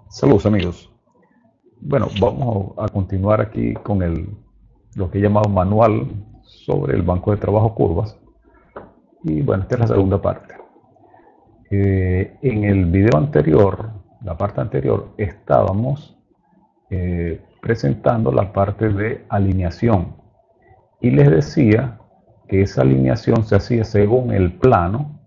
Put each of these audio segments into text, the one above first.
Saludos amigos. Bueno, vamos a continuar aquí con lo que he llamado manual sobre el banco de trabajo curvas. Y bueno, esta es la segunda parte. En el video anterior, la parte anterior, estábamos presentando la parte de alineación. Y les decía que esa alineación se hacía según el plano,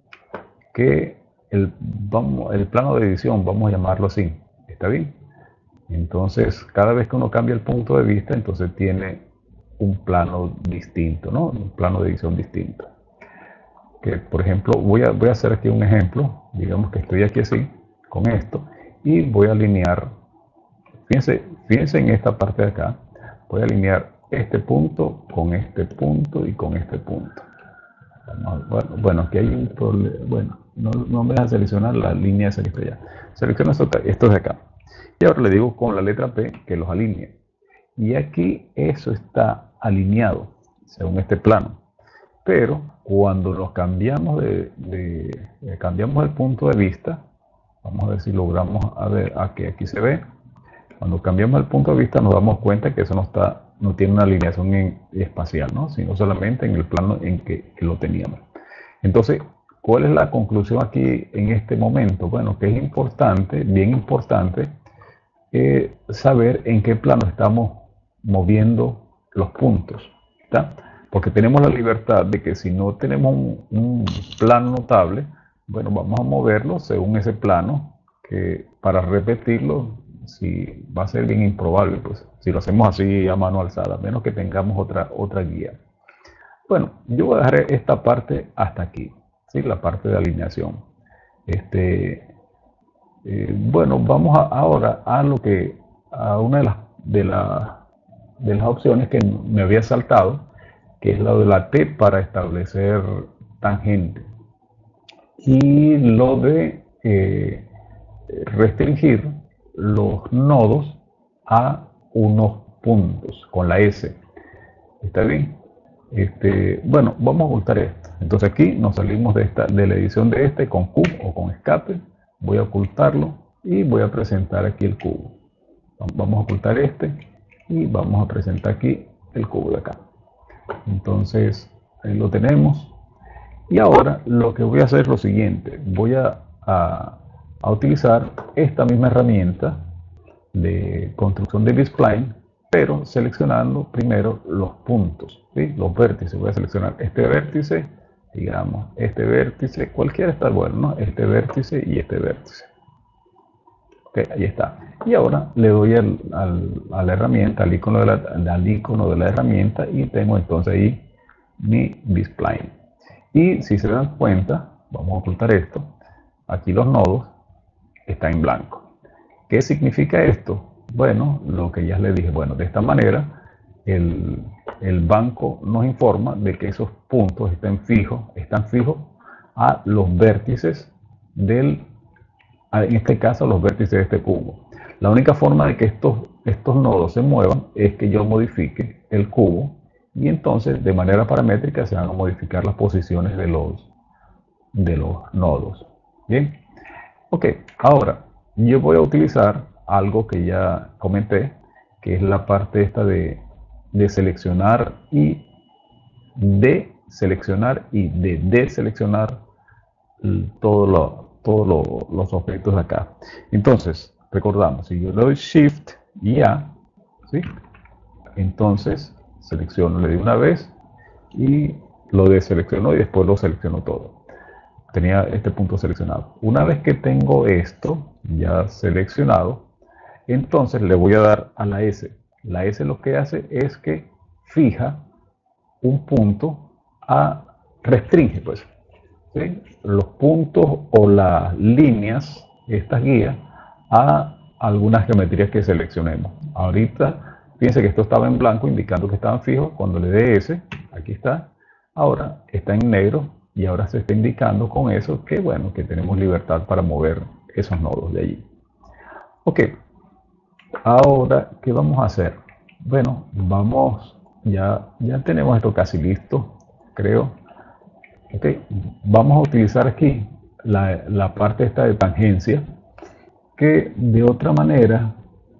el plano de edición, vamos a llamarlo así. ¿Está bien? Entonces, cada vez que uno cambia el punto de vista, entonces tiene un plano distinto, ¿no? Un plano de edición distinto. Que, por ejemplo, voy a hacer aquí un ejemplo. Digamos que estoy aquí así, con esto, y voy a alinear. Fíjense en esta parte de acá. Voy a alinear este punto con este punto y con este punto. Bueno, aquí hay un problema. Bueno, no me deja seleccionar la línea esa que está allá. Selecciono esto de acá. Y ahora le digo con la letra P que los alinee. Y aquí eso está alineado según este plano. Pero cuando nos cambiamos cambiamos el punto de vista, vamos a ver si logramos a ver aquí se ve. Cuando cambiamos el punto de vista nos damos cuenta que eso no tiene una alineación espacial, ¿no? Sino solamente en el plano en que lo teníamos. Entonces, ¿cuál es la conclusión aquí en este momento? Bueno, que es importante, bien importante, saber en qué plano estamos moviendo los puntos, ¿está? Porque tenemos la libertad de que si no tenemos un plano notable, bueno, vamos a moverlo según ese plano, que para repetirlo si va a ser bien improbable, pues si lo hacemos así a mano alzada, a menos que tengamos otra guía. Bueno, yo voy a dejar esta parte hasta aquí, ¿sí? La parte de alineación. Bueno, vamos ahora a una de las opciones que me había saltado, que es la de la T para establecer tangente y lo de restringir los nodos a unos puntos con la S. ¿Está bien? Bueno, vamos a ocultar esto. Entonces aquí nos salimos de la edición de con Q o con escape. Voy a ocultarlo y voy a presentar aquí el cubo. Vamos a ocultar y vamos a presentar aquí el cubo de acá. Entonces ahí lo tenemos. Y ahora lo que voy a hacer es lo siguiente. Voy a utilizar esta misma herramienta de construcción de B-spline, pero seleccionando primero los puntos, ¿sí? Los vértices. Voy a seleccionar este vértice, digamos, este vértice, cualquiera está bueno, ¿no? Este vértice y este vértice. Ok, ahí está. Y ahora le doy a la herramienta, al icono de la herramienta, y tengo entonces ahí mi B-spline. Y si se dan cuenta, vamos a ocultar esto, aquí los nodos están en blanco. ¿Qué significa esto? Bueno, lo que ya les dije, bueno, de esta manera el banco nos informa de que esos puntos están fijos a los vértices en este caso, los vértices de este cubo. La única forma de que estos nodos se muevan es que yo modifique el cubo y entonces de manera paramétrica se van a modificar las posiciones de los nodos. Bien, ok, ahora yo voy a utilizar algo que ya comenté, que es la parte esta de seleccionar y de deseleccionar todos los objetos de acá. Entonces, recordamos, si yo le doy Shift y A, ¿sí? Entonces selecciono, le doy una vez y lo deselecciono y después lo selecciono todo. Tenía este punto seleccionado. Una vez que tengo esto ya seleccionado, entonces le voy a dar a la S. La S lo que hace es que fija un punto restringe, pues, ¿sí? Los puntos o las líneas, estas guías, a algunas geometrías que seleccionemos. Ahorita, fíjense que esto estaba en blanco, indicando que estaban fijos. Cuando le dé S, aquí está. Ahora está en negro y ahora se está indicando con eso que, bueno, que tenemos libertad para mover esos nodos de allí. Ok, ahora, ¿qué vamos a hacer? Bueno, ya tenemos esto casi listo, creo. Okay. Vamos a utilizar aquí la parte esta de tangencia que de otra manera,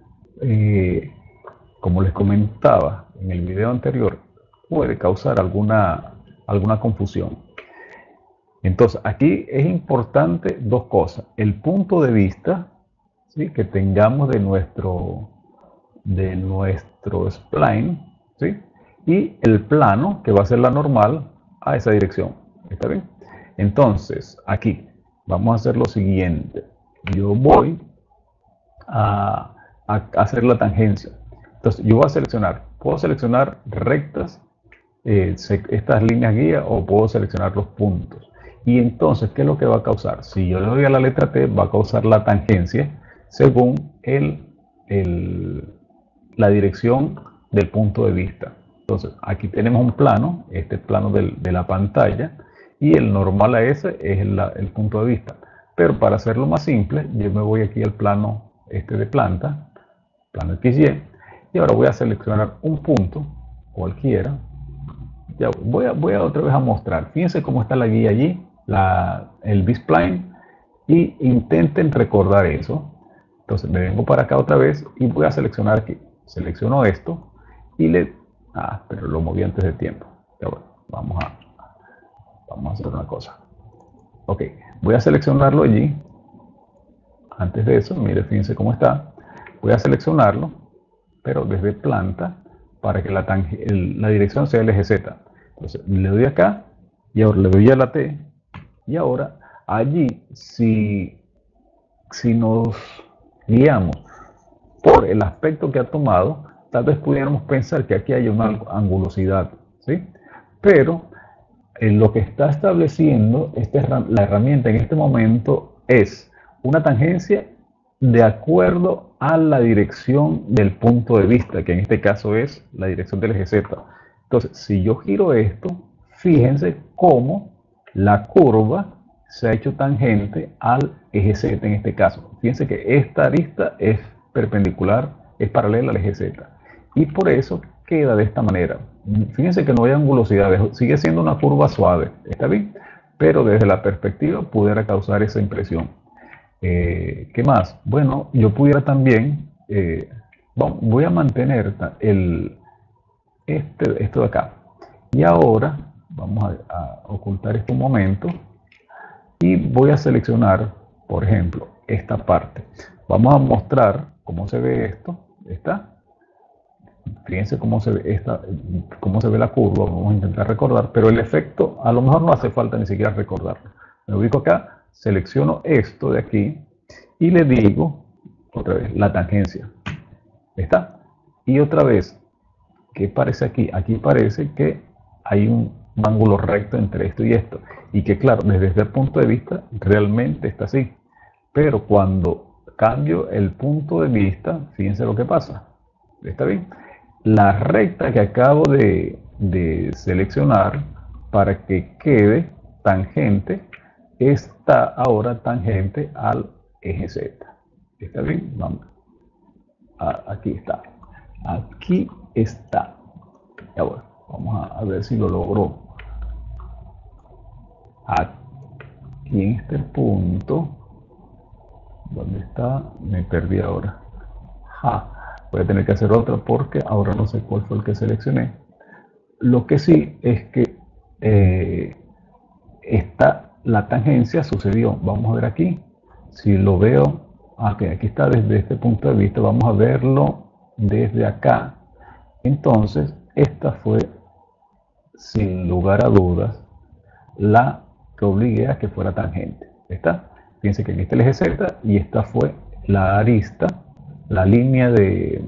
como les comentaba en el video anterior, puede causar alguna confusión. Entonces, aquí es importante dos cosas. El punto de vista, ¿sí?, que tengamos de nuestro spline, ¿sí?, y el plano, que va a ser la normal, a esa dirección. ¿Está bien? Entonces, aquí vamos a hacer lo siguiente. Yo voy a hacer la tangencia. Entonces, yo voy a seleccionar. Puedo seleccionar rectas, estas líneas guía, o puedo seleccionar los puntos. Y entonces, ¿qué es lo que va a causar? Si yo le doy a la letra T, va a causar la tangencia según la dirección del punto de vista. Entonces, aquí tenemos un plano, este plano de la pantalla, y el normal a ese es el punto de vista. Pero para hacerlo más simple, yo me voy aquí al plano de planta, plano XY, y ahora voy a seleccionar un punto, cualquiera. Ya voy a otra vez a mostrar. Fíjense cómo está la guía allí, el B-spline, y intenten recordar eso. Entonces me vengo para acá otra vez y voy a seleccionar aquí. Selecciono esto y pero lo moví antes de tiempo. Ya bueno, vamos a hacer una cosa. Ok, voy a seleccionarlo allí. Antes de eso, mire, fíjense cómo está. Voy a seleccionarlo, pero desde planta, para que la dirección sea el eje Z. Entonces le doy acá y ahora le doy a la T. Y ahora allí, si nos guiamos por el aspecto que ha tomado, tal vez pudiéramos pensar que aquí hay una angulosidad, ¿sí? Pero lo que está estableciendo la herramienta en este momento es una tangencia de acuerdo a la dirección del punto de vista, que en este caso es la dirección del eje Z. Entonces, si yo giro esto, fíjense cómo la curva se ha hecho tangente al eje Z en este caso. Fíjense que esta arista es perpendicular, es paralela al eje Z. Y por eso queda de esta manera. Fíjense que no hay angulosidades, sigue siendo una curva suave, ¿está bien? Pero desde la perspectiva pudiera causar esa impresión. ¿Qué más? Bueno, yo pudiera también, voy a mantener esto de acá. Y ahora vamos a ocultar esto un momento y voy a seleccionar, por ejemplo, esta parte. Vamos a mostrar cómo se ve esto. ¿Está? Fíjense cómo se ve la curva. Vamos a intentar recordar, pero el efecto a lo mejor no hace falta ni siquiera recordarlo. Me ubico acá, selecciono esto de aquí y le digo otra vez la tangencia. ¿Está? Y otra vez, ¿qué parece aquí? Aquí parece que hay un ángulo recto entre esto y esto. Y que claro, desde este punto de vista realmente está así. Pero cuando cambio el punto de vista, fíjense lo que pasa. ¿Está bien? La recta que acabo de seleccionar para que quede tangente está ahora tangente al eje Z. ¿Está bien? Vamos. Aquí está. Aquí está. Ya bueno, vamos a ver si lo logro. Aquí en este punto. ¿Dónde está? Me perdí ahora. Voy a tener que hacer otra porque ahora no sé cuál fue el que seleccioné. Lo que sí es que la tangencia sucedió. Vamos a ver aquí. Si lo veo, aquí está desde este punto de vista. Vamos a verlo desde acá. Entonces, esta fue, sin lugar a dudas, la que obligué a que fuera tangente. ¿Está? Fíjense que aquí está el eje Z y esta fue la arista, la línea de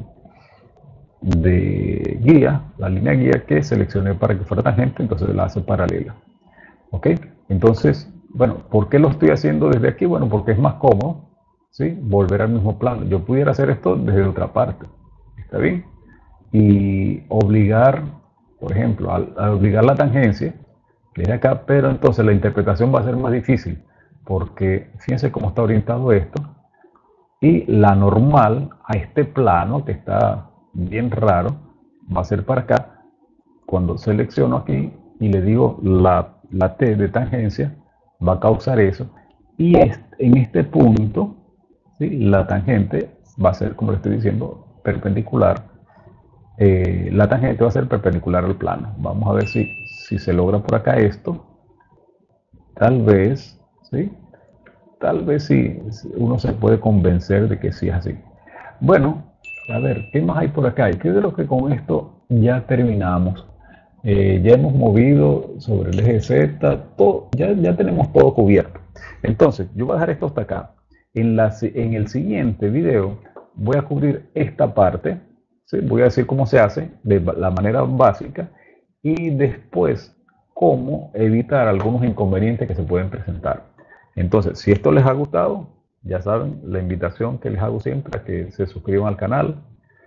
guía, la línea guía que seleccioné para que fuera tangente, entonces la hace paralela. ¿Ok? Entonces, bueno, ¿por qué lo estoy haciendo desde aquí? Bueno, porque es más cómodo, ¿sí?, volver al mismo plano. Yo pudiera hacer esto desde otra parte, ¿está bien? Y obligar, por ejemplo, al obligar la tangencia, desde acá, pero entonces la interpretación va a ser más difícil, porque fíjense cómo está orientado esto, y la normal a este plano, que está bien raro, va a ser para acá. Cuando selecciono aquí y le digo la T de tangencia, va a causar eso. Y en este punto, ¿sí? La tangente va a ser, como le estoy diciendo, perpendicular. La tangente va a ser perpendicular al plano. Vamos a ver si se logra por acá esto. Tal vez, ¿sí? Tal vez sí, uno se puede convencer de que sí es así. Bueno, a ver, ¿qué más hay por acá? Y creo que con esto ya terminamos. Ya hemos movido sobre el eje Z, todo, ya tenemos todo cubierto. Entonces, yo voy a dejar esto hasta acá. En el siguiente video voy a cubrir esta parte, ¿sí? Voy a decir cómo se hace de la manera básica y después cómo evitar algunos inconvenientes que se pueden presentar. Entonces, si esto les ha gustado, ya saben, la invitación que les hago siempre a que se suscriban al canal,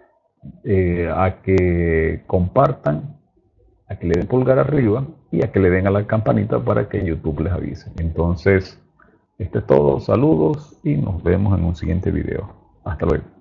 a que compartan, a que le den pulgar arriba y a que le den a la campanita para que YouTube les avise. Entonces, esto es todo, saludos y nos vemos en un siguiente video. Hasta luego.